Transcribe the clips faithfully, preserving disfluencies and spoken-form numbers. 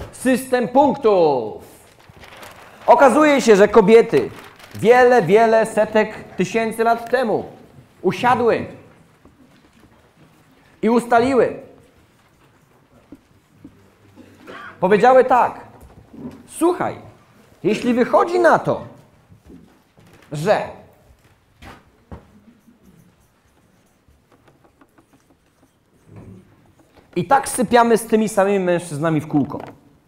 System punktów. Okazuje się, że kobiety wiele, wiele setek tysięcy lat temu usiadły i ustaliły. Powiedziały tak: słuchaj, jeśli wychodzi na to, że i tak sypiamy z tymi samymi mężczyznami w kółko,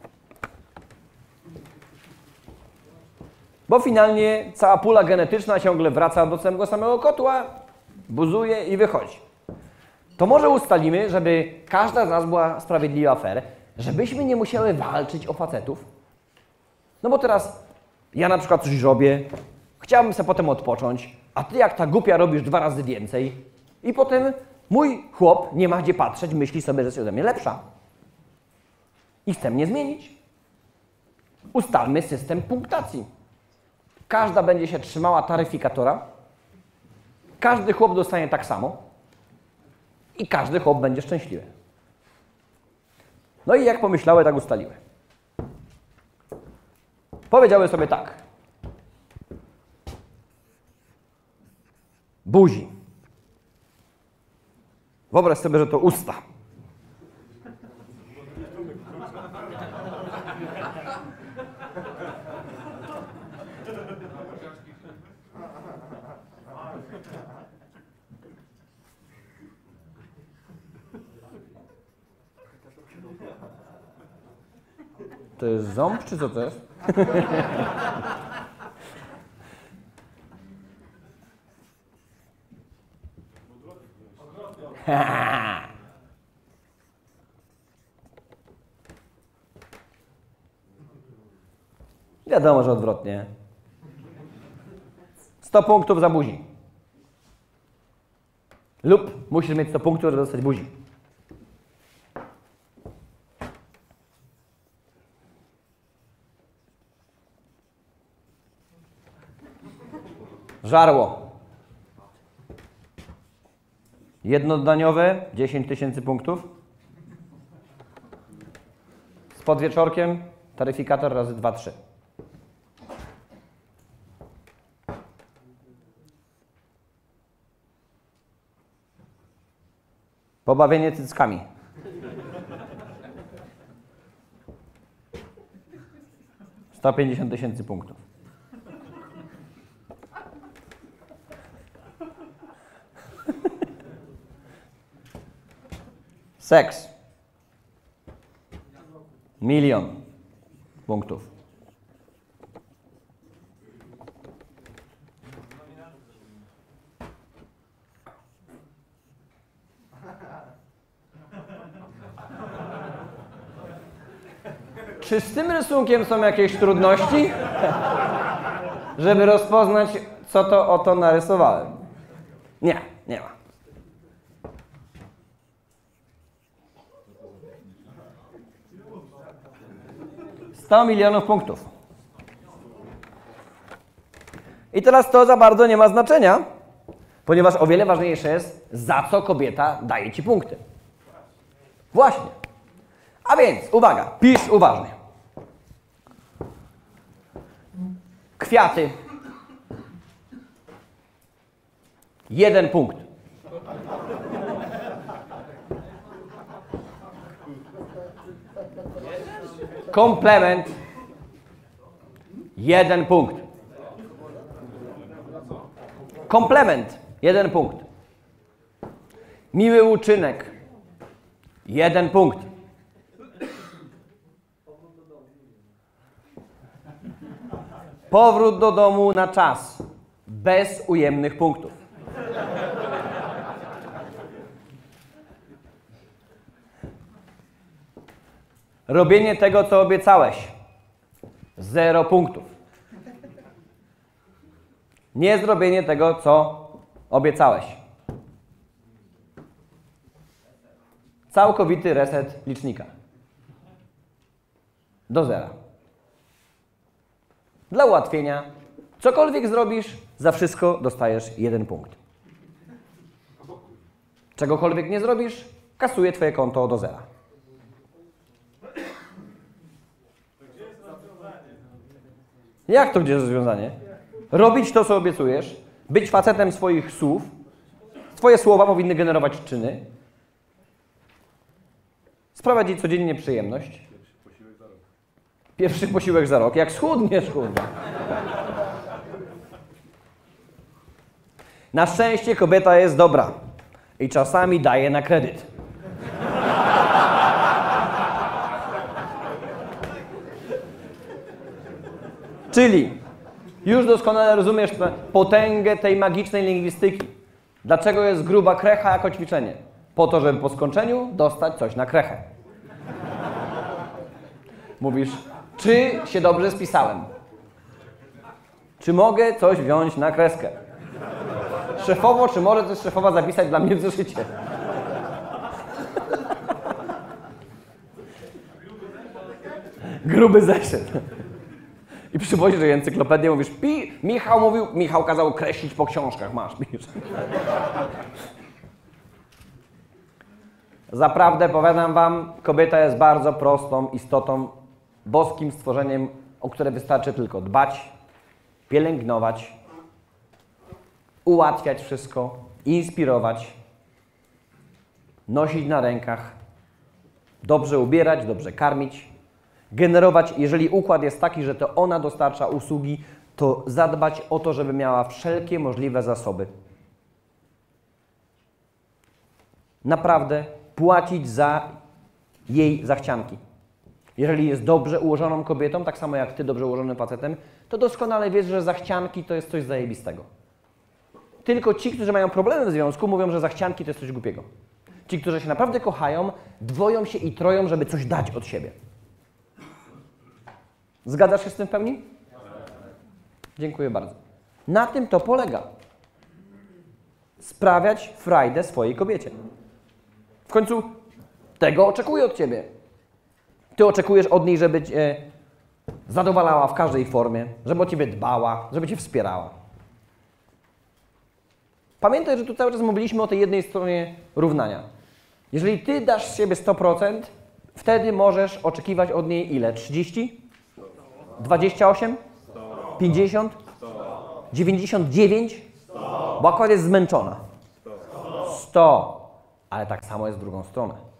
bo finalnie cała pula genetyczna ciągle wraca do tego samego kotła, buzuje i wychodzi. To może ustalimy, żeby każda z nas była sprawiedliwa, fair, żebyśmy nie musiały walczyć o facetów. No bo teraz ja na przykład coś robię, chciałbym sobie potem odpocząć, a ty jak ta głupia robisz dwa razy więcej i potem mój chłop nie ma gdzie patrzeć, myśli sobie, że jest ode mnie lepsza i chce mnie zmienić. Ustalmy system punktacji. Każda będzie się trzymała taryfikatora, każdy chłop dostanie tak samo i każdy chłop będzie szczęśliwy. No i jak pomyślały, tak ustaliły. Powiedziały sobie tak: buzi. Wyobraź sobie, że to usta. To jest ząb, czy co to jest? Wiadomo, że odwrotnie. sto punktów za buzi. Lub musisz mieć sto punktów, żeby dostać buzi. Żarło. Jednodaniowe, dziesięć tysięcy punktów. Z podwieczorkiem, taryfikator razy dwa, trzy. Pobawienie cyckami. sto pięćdziesiąt tysięcy punktów. Seks. Milion punktów. Czy z tym rysunkiem są jakieś trudności, żeby rozpoznać, co to oto narysowałem? Nie, nie ma. sto milionów punktów. I teraz to za bardzo nie ma znaczenia, ponieważ o wiele ważniejsze jest, za co kobieta daje ci punkty. Właśnie. A więc, uwaga, pisz uważnie. Kwiaty. Jeden punkt. Komplement. Jeden punkt. Komplement. Jeden punkt. Miły uczynek. Jeden punkt. Powrót do domu na czas. Bez ujemnych punktów. Robienie tego, co obiecałeś. Zero punktów. Nie zrobienie tego, co obiecałeś. Całkowity reset licznika. Do zera. Dla ułatwienia, cokolwiek zrobisz, za wszystko dostajesz jeden punkt. Czegokolwiek nie zrobisz, kasuje twoje konto do zera. Jak to gdzie jest rozwiązanie? Robić to, co obiecujesz, być facetem swoich słów. Twoje słowa powinny generować czyny. Sprawiać jej codziennie przyjemność. Pierwszy posiłek za rok. Jak schudniesz, kurwa. Na szczęście kobieta jest dobra i czasami daje na kredyt. Czyli już doskonale rozumiesz potęgę tej magicznej lingwistyki. Dlaczego jest gruba krecha jako ćwiczenie? Po to, żeby po skończeniu dostać coś na krechę. Mówisz, czy się dobrze spisałem? Czy mogę coś wziąć na kreskę? Szefowo, czy może coś szefowa zapisać dla mnie w zeszycie? Gruby zeszyt. I przywozisz encyklopedię, mówisz, pi, Michał mówił, Michał kazał kreślić po książkach, masz, pisz. Zaprawdę, powiadam wam, kobieta jest bardzo prostą istotą, boskim stworzeniem, o które wystarczy tylko dbać, pielęgnować, ułatwiać wszystko, inspirować, nosić na rękach, dobrze ubierać, dobrze karmić, generować, jeżeli układ jest taki, że to ona dostarcza usługi, to zadbać o to, żeby miała wszelkie możliwe zasoby. Naprawdę płacić za jej zachcianki. Jeżeli jest dobrze ułożoną kobietą, tak samo jak ty dobrze ułożonym facetem, to doskonale wiesz, że zachcianki to jest coś zajebistego. Tylko ci, którzy mają problemy w związku, mówią, że zachcianki to jest coś głupiego. Ci, którzy się naprawdę kochają, dwoją się i troją, żeby coś dać od siebie. Zgadzasz się z tym w pełni? Dziękuję bardzo. Na tym to polega. Sprawiać frajdę swojej kobiecie. W końcu tego oczekuje od ciebie. Ty oczekujesz od niej, żeby cię zadowalała w każdej formie, żeby o ciebie dbała, żeby cię wspierała. Pamiętaj, że tu cały czas mówiliśmy o tej jednej stronie równania. Jeżeli ty dasz z siebie sto procent, wtedy możesz oczekiwać od niej ile? trzydzieści? dwadzieścia osiem? pięćdziesiąt? dziewięćdziesiąt dziewięć? Bo akurat jest zmęczona. sto. Ale tak samo jest w drugą stronę.